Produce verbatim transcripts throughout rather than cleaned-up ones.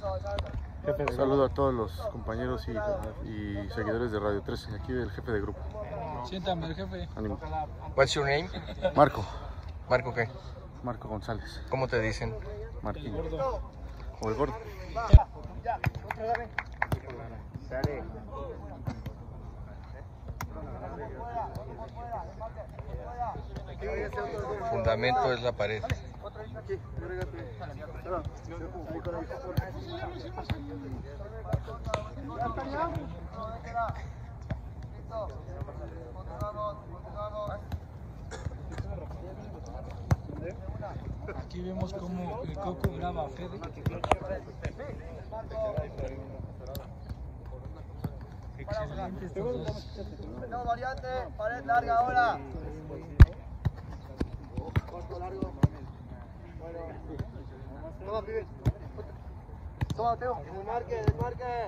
Jefe, saludo a todos los compañeros y, y seguidores de Radio trece, aquí del jefe de grupo. Siéntame, el jefe. Ánimo. What's your name? Marco. ¿Marco qué? Marco González. ¿Cómo te dicen? Marquín. O el gordo. Fundamento es la pared. Aquí vemos cómo el Coco graba a Fede. Excelente estos dos. Tenemos variante, pared larga ahora. Corto, largo. Bueno. Toma, pibe. Toma, Teo. Desmarque, desmarque.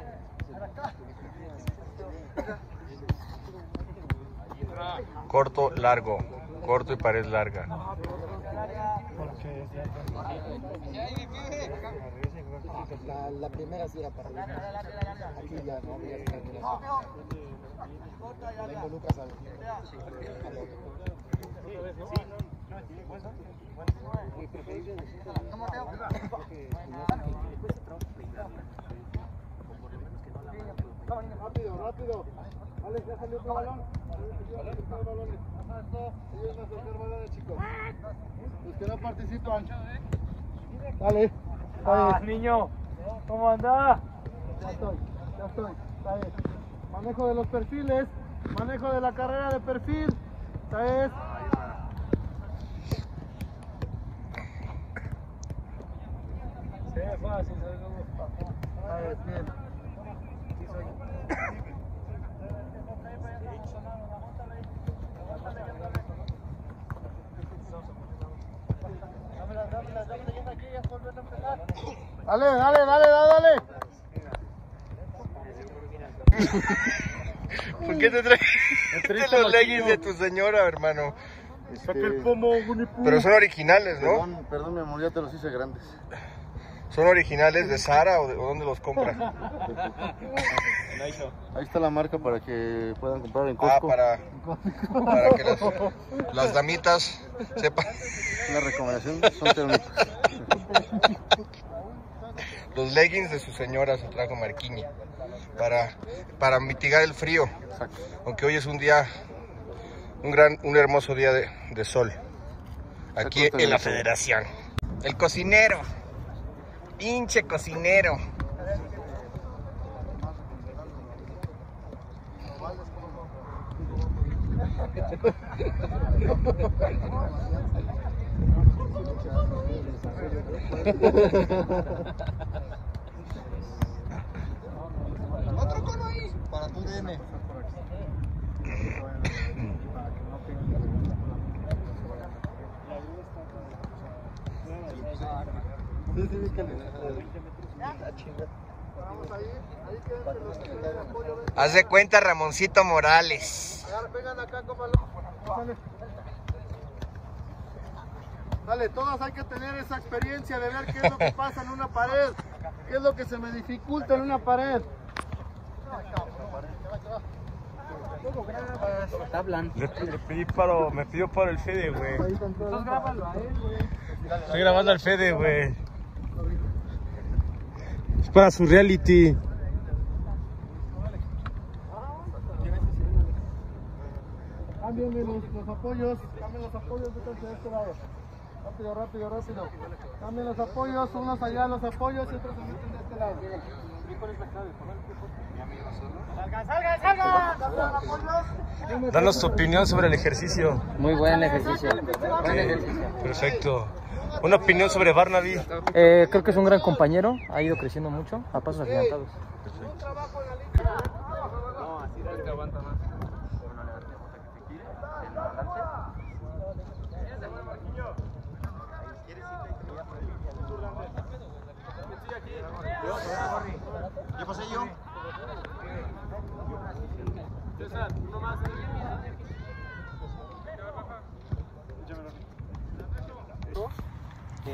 Corto, largo. Corto y pared larga. La, la primera sí era para mí. Aquí ya no, ya está. La involucras al otro. Rápido, rápido. Alex, déjale otro balón. Ellos no soltar balones, chicos. Los que no participan. Dale. Ah, niño, ¿cómo anda? Ya estoy, ya estoy. Está bien. Manejo de los perfiles, manejo de la carrera de perfil. Está bien. Se ve fácil, se ve como... Está bien, bien. Sí soy. Dale, dale, dale, dale, dale. ¿Por qué te traes los leggings de tu señora, hermano? Este, Pero son originales, ¿no? Perdón, perdón, mi amor, ya te los hice grandes. ¿Son originales de Zara o, de, o dónde los compra? Ahí está la marca para que puedan comprar en Ah, Costco. para, para que las, las damitas sepan. Una recomendación, son térmicos. Los leggings de su señora se trajo Marquiña para, para mitigar el frío. Exacto. Aunque hoy es un día, un gran, un hermoso día de, de sol. Aquí en la Federación. El cocinero. Pinche cocinero. Otro cono ahí para tu D M. Sí, sí, que vamos ahí, ahí quédense los que tienen apoyo. Haz de cuenta Ramoncito Morales. Vengan acá, cómalo. Dale. Dale, todos hay que tener esa experiencia de ver qué es lo que pasa en una pared, qué es lo que se me dificulta en una pared. Hablan. Le, le pedí paro, me pidió paro el Fede, güey. Entonces grábalo a él, güey. Estoy grabando al Fede, güey. Es para su reality. Cámbienme los, los apoyos, cambien los apoyos, métanse de este lado. Rápido, rápido, rápido. Cambien los apoyos, unos allá los apoyos y otros se meten de este lado. ¡Salgan, salgan, salgan! Danos tu opinión sobre el ejercicio. Muy buen ejercicio. Buen ejercicio. Perfecto. Una opinión sobre Barnaby. Eh, creo que es un gran compañero, ha ido creciendo mucho a pasos agigantados. Un trabajo en la línea. No, así es que aguanta más. ¿Qué pasé yo? César, uno más.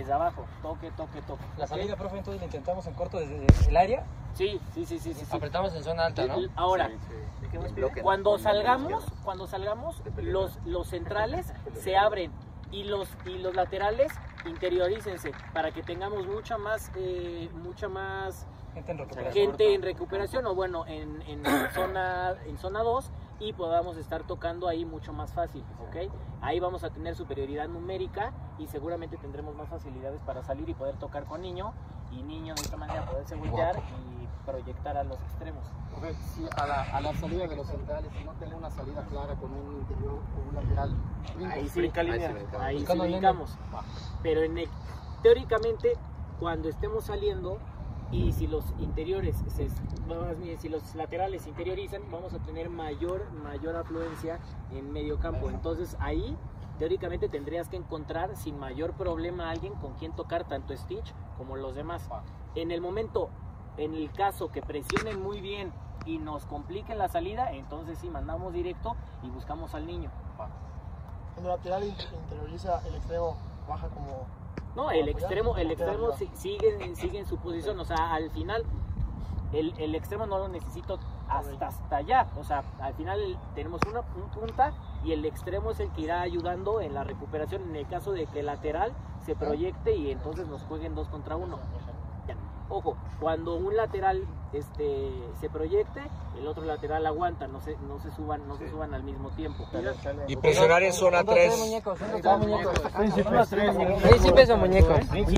desde abajo, toque, toque, toque. La ¿ok? salida, profe, entonces la intentamos en corto desde el área. Sí, sí, sí, sí, sí, sí. Apretamos en zona alta, ¿no? Ahora, cuando salgamos, cuando salgamos, los, los centrales se abren y los, y los laterales interiorícense para que tengamos mucha más, eh, mucha más Gente en recuperación. gente en recuperación o bueno, en, en zona en zona dos y podamos estar tocando ahí mucho más fácil, ¿ok? Ahí vamos a tener superioridad numérica y seguramente tendremos más facilidades para salir y poder tocar con niño y niño de esta manera poderse voltear y proyectar a los extremos. Si a la, a la salida de los centrales, si no tener una salida clara con un interior o un lateral, Ahí sí, Brinca ahí línea. sí, ahí sí Brincando línea. brincamos. Pero en el- teóricamente, cuando estemos saliendo y si los interiores, se, más bien, si los laterales se interiorizan, vamos a tener mayor, mayor afluencia en medio campo. Entonces ahí, teóricamente, tendrías que encontrar sin mayor problema a alguien con quien tocar tanto Stitch como los demás. En el momento, en el caso que presionen muy bien y nos compliquen la salida, entonces sí, mandamos directo y buscamos al niño. cuando el lateral interioriza, el extremo baja como... No, el extremo, el extremo si- sigue, sigue en su posición, o sea, al final el, el extremo no lo necesito hasta hasta allá, o sea, al final tenemos una un punta y el extremo es el que irá ayudando en la recuperación en el caso de que el lateral se proyecte y entonces nos jueguen dos contra uno. Ojo, cuando un lateral este, se proyecte, el otro lateral aguanta, no se, no se suban, no se suban al mismo tiempo. Y presionar en zona tres. muñecos, muñecos. Principios muñecos.